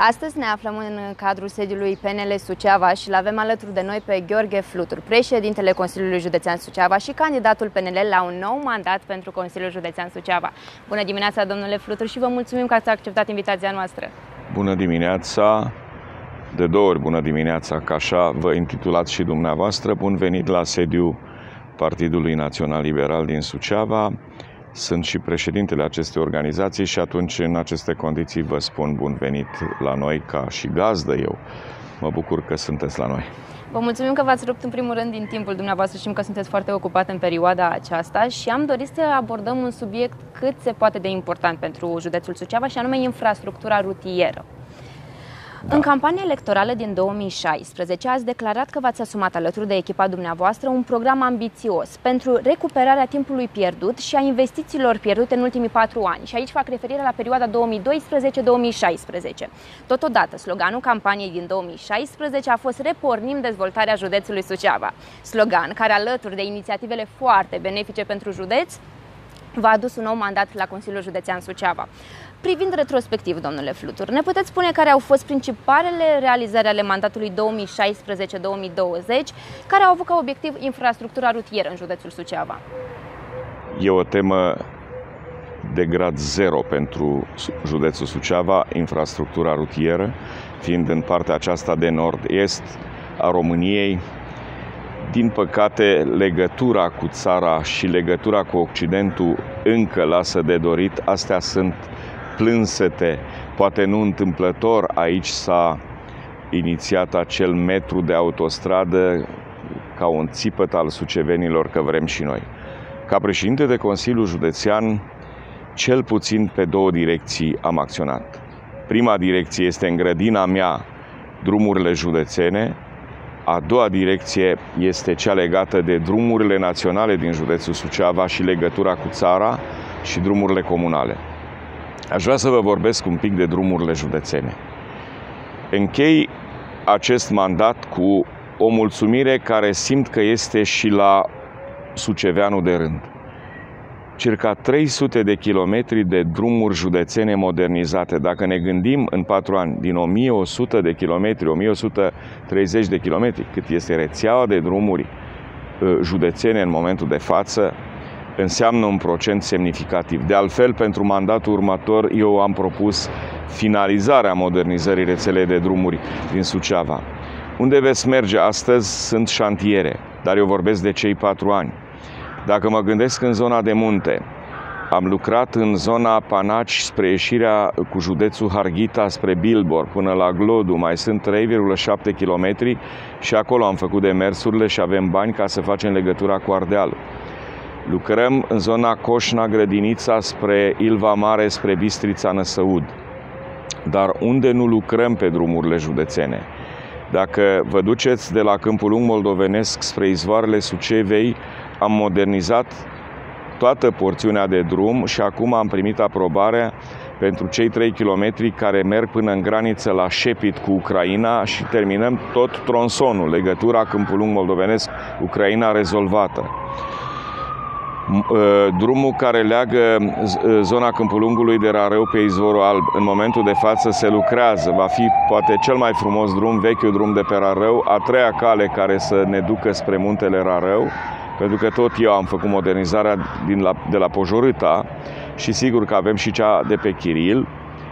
Astăzi ne aflăm în cadrul sediului PNL Suceava și l-avem alături de noi pe Gheorghe Flutur, președintele Consiliului Județean Suceava și candidatul PNL la un nou mandat pentru Consiliul Județean Suceava. Bună dimineața, domnule Flutur, și vă mulțumim că ați acceptat invitația noastră. Bună dimineața, de două ori bună dimineața, că așa vă intitulați și dumneavoastră. Bun venit la sediul Partidului Național Liberal din Suceava. Sunt și președintele acestei organizații și atunci, în aceste condiții, vă spun bun venit la noi ca și gazdă eu. Mă bucur că sunteți la noi. Vă mulțumim că v-ați rupt în primul rând din timpul dumneavoastră, știm că sunteți foarte ocupat în perioada aceasta și am dorit să abordăm un subiect cât se poate de important pentru județul Suceava și anume infrastructura rutieră. În campania electorală din 2016 ați declarat că v-ați asumat alături de echipa dumneavoastră un program ambițios pentru recuperarea timpului pierdut și a investițiilor pierdute în ultimii 4 ani. Și aici fac referire la perioada 2012-2016. Totodată, sloganul campaniei din 2016 a fost Repornim dezvoltarea județului Suceava. Slogan care, alături de inițiativele foarte benefice pentru județ, v-a adus un nou mandat la Consiliul Județean Suceava. Privind retrospectiv, domnule Flutur, ne puteți spune care au fost principalele realizări ale mandatului 2016-2020 care au avut ca obiectiv infrastructura rutieră în județul Suceava? E o temă de grad 0 pentru județul Suceava, infrastructura rutieră, fiind în partea aceasta de nord-est a României. Din păcate, legătura cu țara și legătura cu Occidentul încă lasă de dorit. Astea sunt plânsete, poate nu întâmplător. Aici s-a inițiat acel metru de autostradă ca un țipăt al sucevenilor că vrem și noi. Ca președinte de Consiliu Județean, cel puțin pe 2 direcții am acționat. Prima direcție este în grădina mea, drumurile județene. A doua direcție este cea legată de drumurile naționale din județul Suceava și legătura cu țara și drumurile comunale. Aș vrea să vă vorbesc un pic de drumurile județene. Închei acest mandat cu o mulțumire care simt că este și la suceveanul de rând. Circa 300 de kilometri de drumuri județene modernizate. Dacă ne gândim în 4 ani, din 1100 de kilometri, 1130 de kilometri, cât este rețeaua de drumuri județene în momentul de față, înseamnă un procent semnificativ. De altfel, pentru mandatul următor, eu am propus finalizarea modernizării rețelei de drumuri din Suceava. Unde veți merge astăzi sunt șantiere, dar eu vorbesc de cei 4 ani. Dacă mă gândesc în zona de munte, am lucrat în zona Panaci spre ieșirea cu județul Harghita spre Bilbor până la Glodu, mai sunt 3,7 km și acolo am făcut demersurile și avem bani ca să facem legătura cu Ardealul. Lucrăm în zona Coșna, Grădinița spre Ilva Mare, spre Bistrița, Năsăud. Dar unde nu lucrăm pe drumurile județene? Dacă vă duceți de la Câmpul Lung moldovenesc spre izvoarele Sucevei, am modernizat toată porțiunea de drum și acum am primit aprobarea pentru cei 3 km care merg până în graniță la Șepit cu Ucraina și terminăm tot tronsonul, legătura Câmpul Lung moldovenesc, Ucraina rezolvată. Drumul care leagă zona Câmpul Lungului de Rarău pe Izvorul Alb, în momentul de față se lucrează. Va fi poate cel mai frumos drum, vechiul drum de pe Rarău, a 3-a cale care să ne ducă spre muntele Rarău, pentru că tot eu am făcut modernizarea de la Pojorâta și sigur că avem și cea de pe Chiril.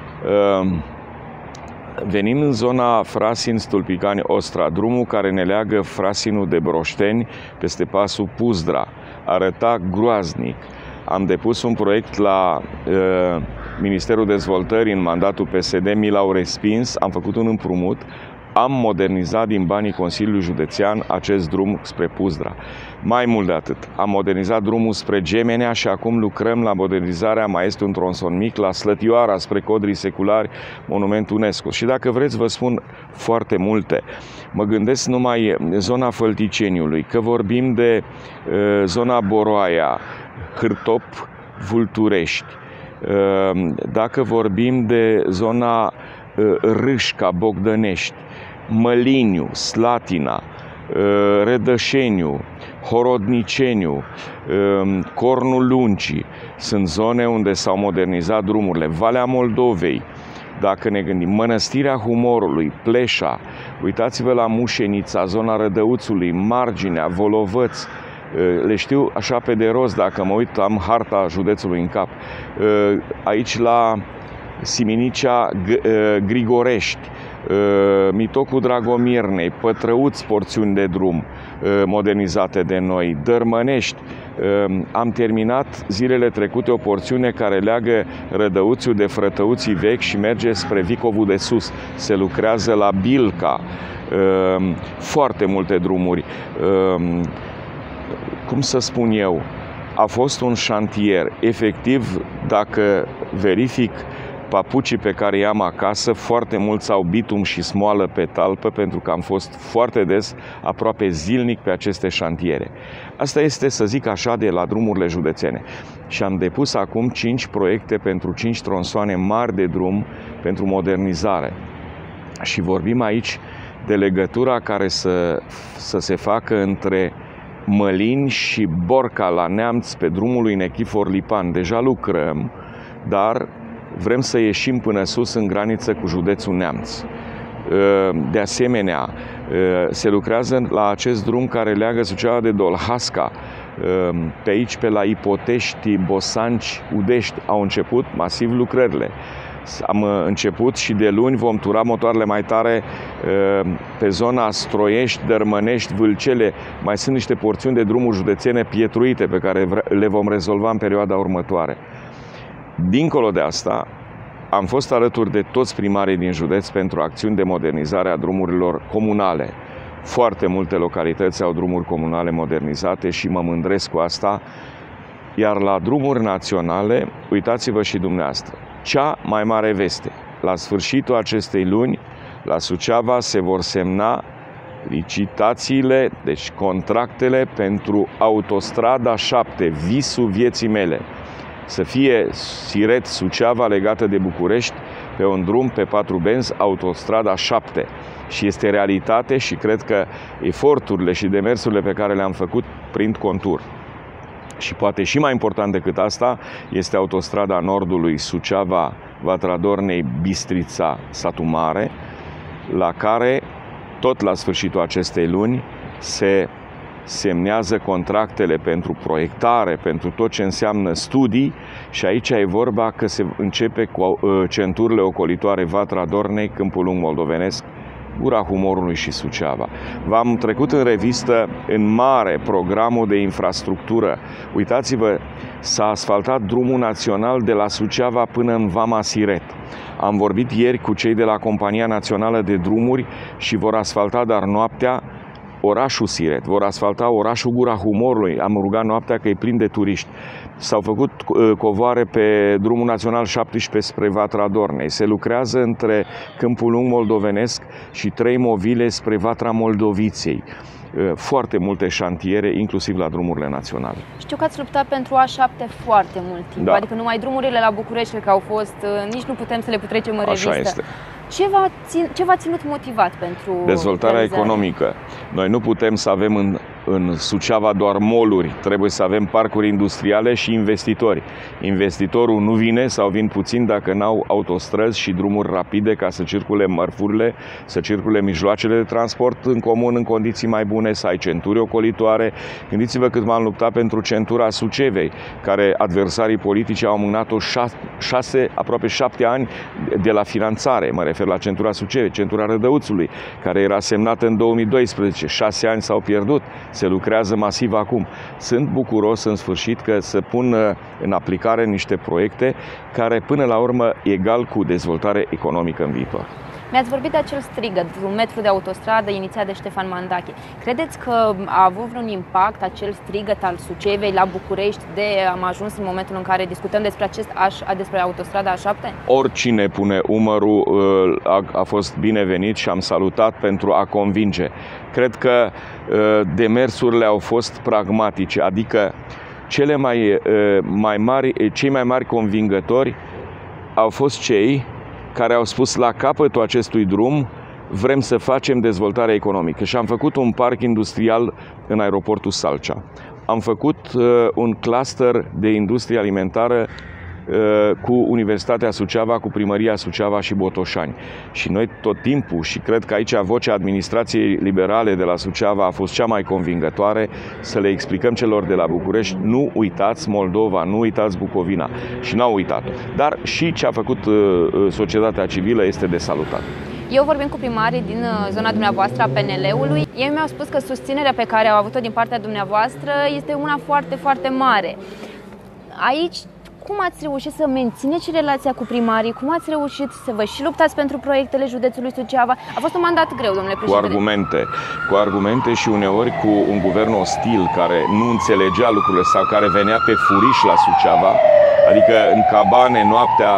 Venim în zona Frasin-Stulpicani-Ostra, drumul care ne leagă Frasinul de Broșteni peste pasul Puzdra. Arăta groaznic. Am depus un proiect la Ministerul Dezvoltării în mandatul PSD, mi l-au respins, am făcut un împrumut, am modernizat din banii Consiliului Județean acest drum spre Puzdra. Mai mult de atât, am modernizat drumul spre Gemenea și acum lucrăm la modernizarea, mai este un tronson mic, la Slătioara, spre Codrii Seculari, monument UNESCO. Și dacă vreți, vă spun foarte multe. Mă gândesc numai zona Fălticeniului, că vorbim de zona Boroaia, Hârtop, Vulturești. Dacă vorbim de zona Râșca, Bogdănești, Măliniu, Slatina, Rădășeniu, Horodniceniu, Cornul Luncii, sunt zone unde s-au modernizat drumurile. Valea Moldovei, Dacă ne gândim, Mănăstirea Humorului, Pleșa, uitați-vă la Mușenița, zona Rădăuțului, Marginea, Volovăț, le știu așa pe de rost, dacă mă uit, am harta județului în cap. Aici la Siminicea, Grigorești, Mitocul Dragomirnei, Pătrăuți, porțiuni de drum modernizate de noi, Dărmănești. Am terminat zilele trecute o porțiune care leagă Rădăuțiul de Frătăuții vechi și merge spre Vicovul de Sus. Se lucrează la Bilca. Foarte multe drumuri. Cum să spun eu, a fost un șantier. Efectiv, dacă verific papucii pe care i-am acasă, foarte mulți au bitum și smoală pe talpă, pentru că am fost foarte des, aproape zilnic, pe aceste șantiere. Asta este, să zic așa, de la drumurile județene. Și am depus acum 5 proiecte pentru 5 tronsoane mari de drum pentru modernizare. Și vorbim aici de legătura care să se facă între Mălini și Borca la Neamț pe drumul lui Nechifor Lipan. Deja lucrăm, dar vrem să ieșim până sus în graniță cu județul Neamț. De asemenea, se lucrează la acest drum care leagă Suceava de Dolhasca. Pe aici, pe la Ipotești, Bosanci, Udești, au început masiv lucrările. Am început și de luni vom tura motoarele mai tare pe zona Stroiești, Dărmănești, Vâlcele. Mai sunt niște porțiuni de drumuri județene pietruite pe care le vom rezolva în perioada următoare. Dincolo de asta, am fost alături de toți primarii din județ pentru acțiuni de modernizare a drumurilor comunale. Foarte multe localități au drumuri comunale modernizate și mă mândresc cu asta. Iar la drumuri naționale, uitați-vă și dumneavoastră, cea mai mare veste. La sfârșitul acestei luni, la Suceava, se vor semna licitațiile, deci contractele pentru Autostrada 7, visul vieții mele. Să fie Siret-Suceava legată de București pe un drum pe 4 benzi, Autostrada 7. Și este realitate și cred că eforturile și demersurile pe care le-am făcut prind contur. Și poate și mai important decât asta este Autostrada Nordului Suceava, Vatra Dornei, Bistrița, Satu Mare, la care tot la sfârșitul acestei luni se semnează contractele pentru proiectare, pentru tot ce înseamnă studii și aici e vorba că se începe cu centurile ocolitoare Vatra Dornei, Câmpul Lung Moldovenesc, Gura Humorului și Suceava. V-am trecut în revistă în mare programul de infrastructură. Uitați-vă, s-a asfaltat drumul național de la Suceava până în Vama Siret. Am vorbit ieri cu cei de la Compania Națională de Drumuri și vor asfalta, dar noaptea, orașul Siret, vor asfalta orașul Gura Humorului. Am rugat noaptea că e plin de turiști. S-au făcut covoare pe drumul național 17 spre Vatra Dornei. Se lucrează între Câmpul Lung Moldovenesc și 3 movile spre Vatra Moldoviței. Foarte multe șantiere, inclusiv la drumurile naționale. Știu că ați luptat pentru A7 foarte mult timp, da. Adică numai drumurile la București că au fost, nici nu putem să le petrecem în revistă. Așa este. Ce v-a ținut motivat pentru dezvoltarea economică? Noi nu putem să avem în Suceava doar mall-uri, trebuie să avem parcuri industriale și investitori. Investitorul nu vine sau vin puțin dacă n-au autostrăzi și drumuri rapide ca să circule mărfurile, să circule mijloacele de transport în comun în condiții mai bune, să ai centuri ocolitoare. Gândiți-vă cât m-am luptat pentru centura Sucevei, care adversarii politici au amânat-o aproape 7 ani de la finanțare. Mă refer la centura Sucevei, centura Rădăuțului, care era semnată în 2012. 6 ani s-au pierdut. Se lucrează masiv acum. Sunt bucuros în sfârșit că se pun în aplicare niște proiecte care până la urmă egal cu dezvoltare economică în viitor. Mi-ați vorbit de acel strigăt, un metru de autostradă inițiat de Ștefan Mandache. Credeți că a avut vreun impact acel strigăt al Sucevei la București am ajuns în momentul în care discutăm despre despre autostrada A7? Oricine pune umărul a fost binevenit și am salutat pentru a convinge. Cred că demersurile au fost pragmatice, adică cei mai mari convingători au fost cei care au spus la capătul acestui drum vrem să facem dezvoltare economică. Și am făcut un parc industrial în aeroportul Salcea. Am făcut un cluster de industrie alimentară cu Universitatea Suceava, cu Primăria Suceava și Botoșani. Și noi tot timpul, și cred că aici vocea administrației liberale de la Suceava a fost cea mai convingătoare, să le explicăm celor de la București: nu uitați Moldova, nu uitați Bucovina. Și n-au uitat-o. Dar și ce a făcut societatea civilă este de salutat. Eu vorbim cu primarii din zona dumneavoastră a PNL-ului. Ei mi-au spus că susținerea pe care au avut-o din partea dumneavoastră este una foarte, foarte mare. Aici, cum ați reușit să mențineți relația cu primarii? Cum ați reușit să vă și luptați pentru proiectele județului Suceava? A fost un mandat greu, domnule președinte. Cu argumente și uneori cu un guvern ostil care nu înțelegea lucrurile sau care venea pe furiș la Suceava, adică în cabane noaptea,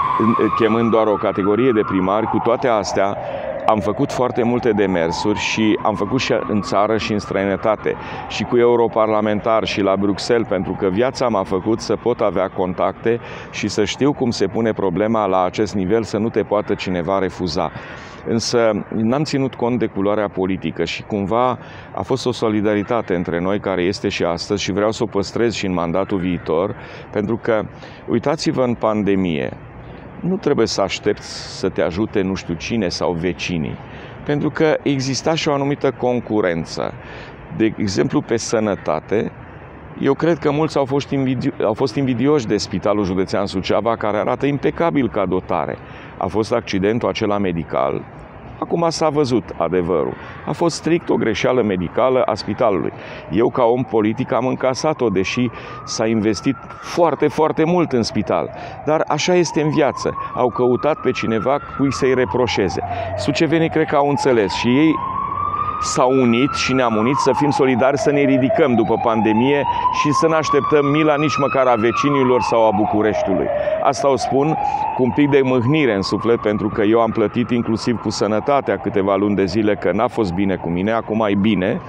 chemând doar o categorie de primari. Cu toate astea, am făcut foarte multe demersuri și am făcut și în țară și în străinătate și cu europarlamentari și la Bruxelles, pentru că viața m-a făcut să pot avea contacte și să știu cum se pune problema la acest nivel, să nu te poată cineva refuza. Însă n-am ținut cont de culoarea politică și cumva a fost o solidaritate între noi care este și astăzi și vreau să o păstrez și în mandatul viitor, pentru că, uitați-vă, în pandemie, nu trebuie să aștepți să te ajute nu știu cine sau vecinii, pentru că exista și o anumită concurență. De exemplu, pe sănătate, eu cred că mulți au fost invidioși de Spitalul Județean Suceava, care arată impecabil ca dotare. A fost accidentul acela medical. Acum s-a văzut adevărul. A fost strict o greșeală medicală a spitalului. Eu, ca om politic, am încasat-o, deși s-a investit foarte, foarte mult în spital. Dar așa este în viață. Au căutat pe cineva cui să-i reproșeze. Sucevenii cred că au înțeles și ei s-au unit și ne-am unit să fim solidari, să ne ridicăm după pandemie și să nu așteptăm mila nici măcar a vecinilor sau a Bucureștiului. Asta o spun cu un pic de mâhnire în suflet, pentru că eu am plătit inclusiv cu sănătatea câteva luni de zile că n-a fost bine cu mine, acum e bine.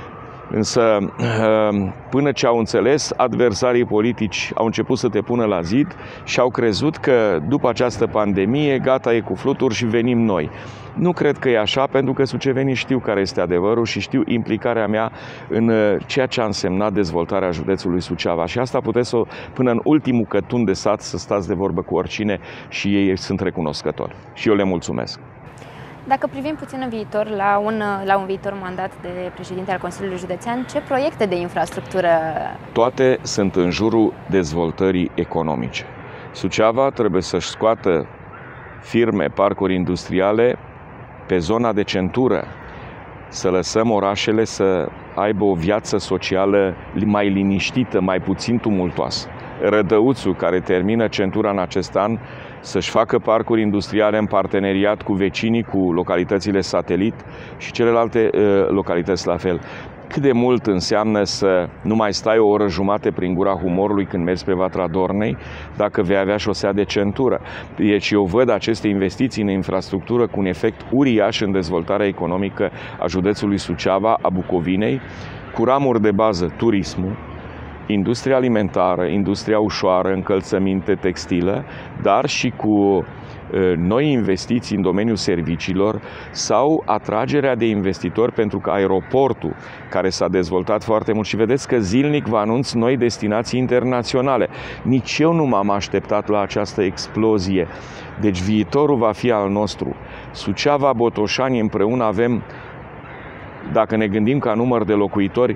Însă, până ce au înțeles, adversarii politici au început să te pună la zid și au crezut că după această pandemie, gata, e cu fluturi și venim noi. Nu cred că e așa, pentru că sucevenii știu care este adevărul și știu implicarea mea în ceea ce a însemnat dezvoltarea județului Suceava. Și asta puteți până în ultimul cătun de sat să stați de vorbă cu oricine și ei sunt recunoscători. Și eu le mulțumesc. Dacă privim puțin în viitor, la un viitor mandat de președinte al Consiliului Județean, ce proiecte de infrastructură? Toate sunt în jurul dezvoltării economice. Suceava trebuie să-și scoată firme, parcuri industriale pe zona de centură, să lăsăm orașele să aibă o viață socială mai liniștită, mai puțin tumultoasă. Rădăuțul, care termină centura în acest an, să-și facă parcuri industriale în parteneriat cu vecinii, cu localitățile satelit și celelalte localități la fel. Cât de mult înseamnă să nu mai stai o oră jumate prin Gura Humorului când mergi pe Vatra Dornei, dacă vei avea șosea de centură. Deci eu văd aceste investiții în infrastructură cu un efect uriaș în dezvoltarea economică a județului Suceava, a Bucovinei, cu ramuri de bază: turismul, industria alimentară, industria ușoară, încălțăminte, textilă, dar și cu noi investiții în domeniul serviciilor sau atragerea de investitori, pentru că aeroportul, care s-a dezvoltat foarte mult, și vedeți că zilnic vă anunț noi destinații internaționale. Nici eu nu m-am așteptat la această explozie. Deci viitorul va fi al nostru. Suceava, Botoșani împreună avem, dacă ne gândim ca număr de locuitori,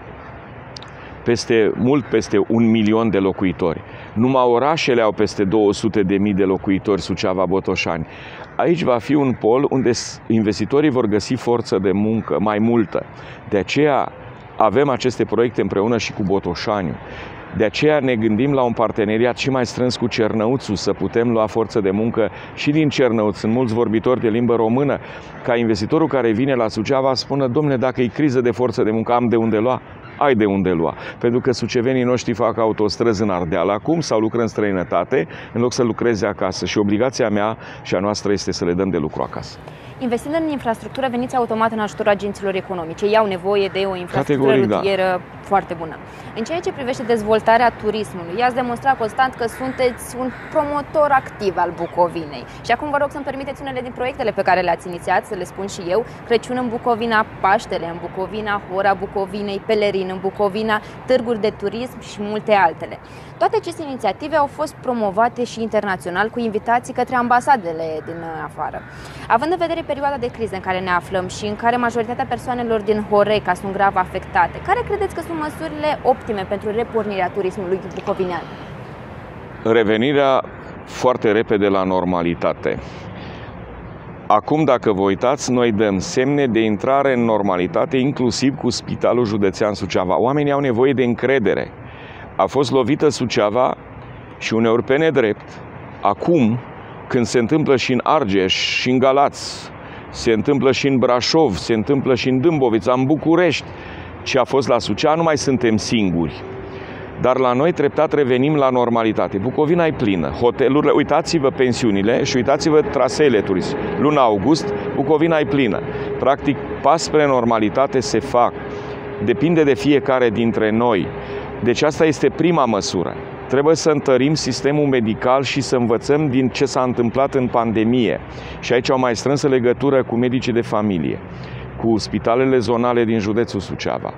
mult peste 1 milion de locuitori. Numai orașele au peste 200.000 de locuitori, Suceava, Botoșani. Aici va fi un pol unde investitorii vor găsi forță de muncă mai multă. De aceea avem aceste proiecte împreună și cu Botoșaniul. De aceea ne gândim la un parteneriat și mai strâns cu Cernăuțul, să putem lua forță de muncă și din Cernăuț. Sunt mulți vorbitori de limbă română, ca investitorul care vine la Suceava spună: dom'le, dacă e criză de forță de muncă, am de unde lua? Ai de unde lua. Pentru că sucevenii noștri fac autostrăzi în Ardeal acum sau lucră în străinătate, în loc să lucreze acasă. Și obligația mea și a noastră este să le dăm de lucru acasă. Investind în infrastructură, veniți automat în ajutorul agenților economice. Ei au nevoie de o infrastructură rutieră foarte bună. În ceea ce privește dezvoltarea turismului, i-ați demonstrat constant că sunteți un promotor activ al Bucovinei. Și acum vă rog să-mi permiteți unele din proiectele pe care le-ați inițiat, să le spun și eu. Crăciun în Bucovina, Paștele în Bucovina, Hora Bucovinei, Pelerin în Bucovina, târguri de turism și multe altele. Toate aceste inițiative au fost promovate și internațional cu invitații către ambasadele din afară. Având în vedere perioada de criză în care ne aflăm și în care majoritatea persoanelor din Horeca sunt grav afectate, care credeți că sunt măsurile optime pentru repornirea turismului bucovinean? Revenirea foarte repede la normalitate. Acum, dacă vă uitați, noi dăm semne de intrare în normalitate, inclusiv cu Spitalul Județean Suceava. Oamenii au nevoie de încredere. A fost lovită Suceava și uneori pe nedrept. Acum, când se întâmplă și în Argeș, și în Galați, se întâmplă și în Brașov, se întâmplă și în Dâmbovița, în București, ce a fost la Suceava, nu mai suntem singuri. Dar la noi treptat revenim la normalitate. Bucovina e plină. Hotelurile, uitați-vă pensiunile și uitați-vă traseele turistice. Luna august, Bucovina e plină. Practic, pas spre normalitate se fac. Depinde de fiecare dintre noi. Deci asta este prima măsură. Trebuie să întărim sistemul medical și să învățăm din ce s-a întâmplat în pandemie. Și aici au mai strânsă legătură cu medicii de familie, cu spitalele zonale din județul Suceava.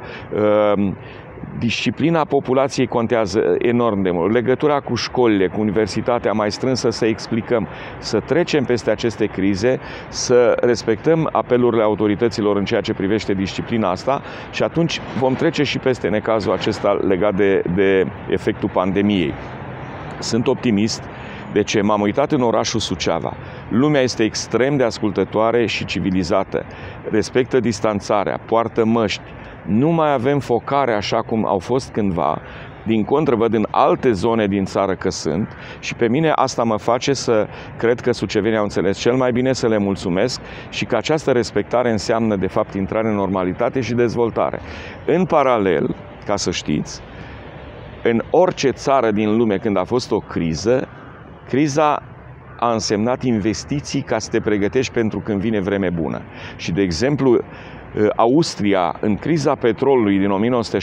Disciplina populației contează enorm de mult. Legătura cu școlile, cu universitatea mai strânsă, să explicăm, să trecem peste aceste crize, să respectăm apelurile autorităților în ceea ce privește disciplina asta și atunci vom trece și peste necazul acesta legat de efectul pandemiei. Sunt optimist. De ce? M-am uitat în orașul Suceava. Lumea este extrem de ascultătoare și civilizată. Respectă distanțarea, poartă măști. Nu mai avem focare așa cum au fost cândva. Din contră, văd în alte zone din țară că sunt și pe mine asta mă face să cred că sucevenii au înțeles cel mai bine, să le mulțumesc și că această respectare înseamnă de fapt intrare în normalitate și dezvoltare. În paralel, ca să știți, în orice țară din lume când a fost o criză, criza a însemnat investiții ca să te pregătești pentru când vine vreme bună. Și, de exemplu, Austria, în criza petrolului din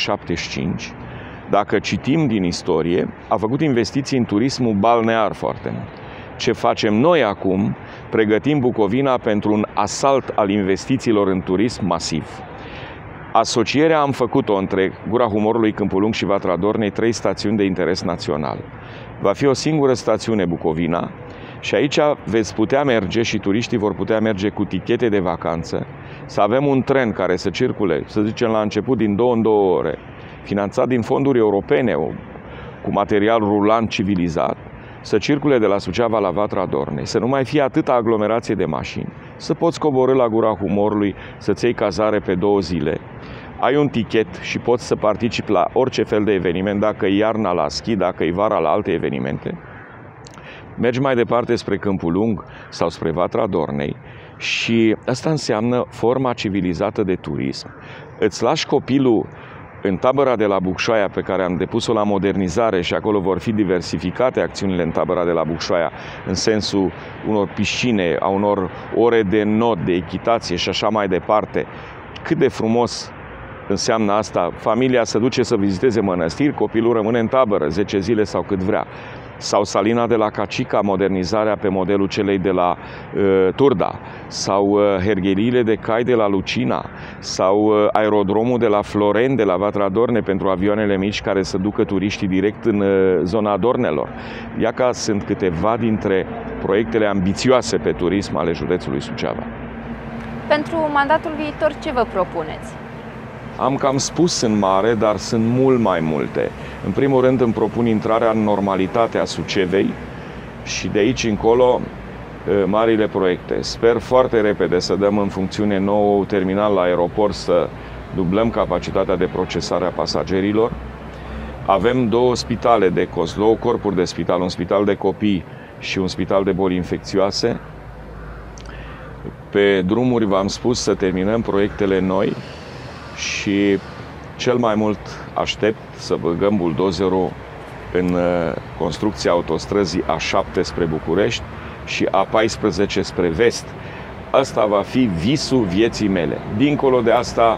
1975, dacă citim din istorie, a făcut investiții în turismul balnear foarte mult. Ce facem noi acum? Pregătim Bucovina pentru un asalt al investițiilor în turism masiv. Asocierea am făcut-o între Gura Humorului, Câmpul Lung și Vatra Dornei, 3 stațiuni de interes național. Va fi o singură stațiune, Bucovina, și aici veți putea merge și turiștii vor putea merge cu tichete de vacanță, să avem un tren care să circule, să zicem la început, din 2 în 2 ore, finanțat din fonduri europene, cu material rulant civilizat, să circule de la Suceava la Vatra Dornei, să nu mai fie atâta aglomerație de mașini, să poți coborî la Gura Humorului, să-ți iei cazare pe 2 zile, ai un tichet și poți să participi la orice fel de eveniment, dacă e iarna la schi, dacă e vara la alte evenimente. Mergi mai departe spre Câmpul Lung sau spre Vatra Dornei și asta înseamnă forma civilizată de turism. Îți lași copilul în tabăra de la Bucșoaia, pe care am depus-o la modernizare și acolo vor fi diversificate acțiunile în tabăra de la Bucșoaia, în sensul unor piscine, a unor ore de not, de echitație și așa mai departe. Cât de frumos înseamnă asta? Familia se duce să viziteze mănăstiri, copilul rămâne în tabără 10 zile sau cât vrea. Sau salina de la Cacica, modernizarea pe modelul celei de la Turda, sau hergheriile de cai de la Lucina, sau aerodromul de la Floren, de la Vatra Dornei, pentru avioanele mici care să ducă turiștii direct în zona Dornelor. Iaca sunt câteva dintre proiectele ambițioase pe turism ale județului Suceava. Pentru mandatul viitor, ce vă propuneți? Am cam spus în mare, dar sunt mult mai multe. În primul rând îmi propun intrarea în normalitate a Sucevei și de aici încolo marile proiecte. Sper foarte repede să dăm în funcțiune nou terminal la aeroport, să dublăm capacitatea de procesare a pasagerilor. Avem 2 spitale de cost, 2 corpuri de spital, un spital de copii și un spital de boli infecțioase. Pe drumuri v-am spus să terminăm proiectele noi și cel mai mult aștept să băgăm buldozerul în construcția autostrăzii A7 spre București și A14 spre vest. Asta va fi visul vieții mele. Dincolo de asta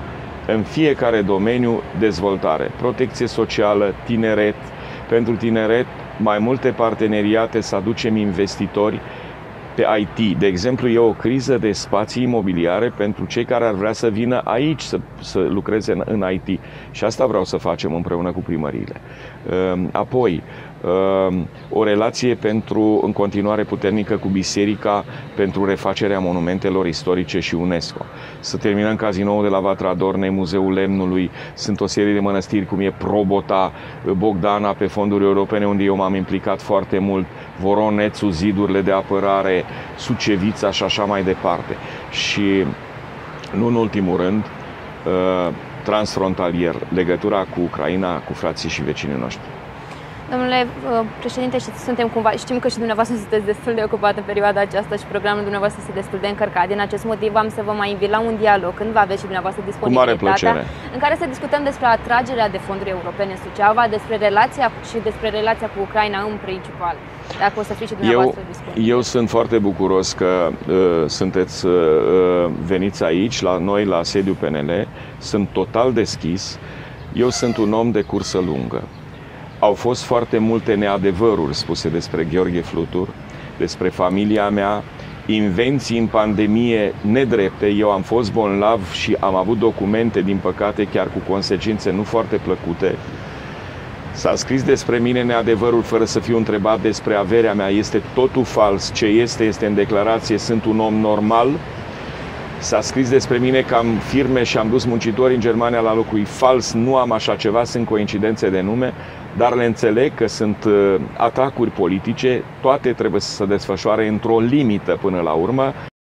în fiecare domeniu dezvoltare, protecție socială, tineret. Pentru tineret, mai multe parteneriate să aducem investitori pe IT. De exemplu, e o criză de spații imobiliare pentru cei care ar vrea să vină aici să lucreze în IT. Și asta vreau să facem împreună cu primăriile. Apoi, o relație în continuare puternică cu biserica pentru refacerea monumentelor istorice și UNESCO. Să terminăm cazinoul de la Vatra Dornei, Muzeul Lemnului, sunt o serie de mănăstiri cum e Probota, Bogdana pe fonduri europene unde eu m-am implicat foarte mult, Voronețul, zidurile de apărare, Sucevița și așa mai departe. Și nu în ultimul rând, transfrontalier, legătura cu Ucraina, cu frații și vecinii noștri. Domnule președinte, știm că și dumneavoastră sunteți destul de ocupat în perioada aceasta și programul dumneavoastră este destul de încărcat. Din acest motiv am să vă mai invit la un dialog când va aveți și dumneavoastră disponibilitatea, în care să discutăm despre atragerea de fonduri europene în Suceava, despre relația cu Ucraina în principal. Dacă o să fiți și dumneavoastră disponibil. Eu sunt foarte bucuros că sunteți veniți aici, la noi, la sediul PNL. Sunt total deschis. Eu sunt un om de cursă lungă. Au fost foarte multe neadevăruri spuse despre Gheorghe Flutur, despre familia mea, invenții în pandemie nedrepte. Eu am fost bolnav și am avut documente, din păcate, chiar cu consecințe nu foarte plăcute. S-a scris despre mine neadevărul fără să fiu întrebat despre averea mea. Este totul fals. Ce este în declarație. Sunt un om normal. S-a scris despre mine că am firme și am dus muncitori în Germania la locui. Fals, nu am așa ceva, sunt coincidențe de nume, dar le înțeleg că sunt atacuri politice, toate trebuie să se desfășoare într-o limită până la urmă.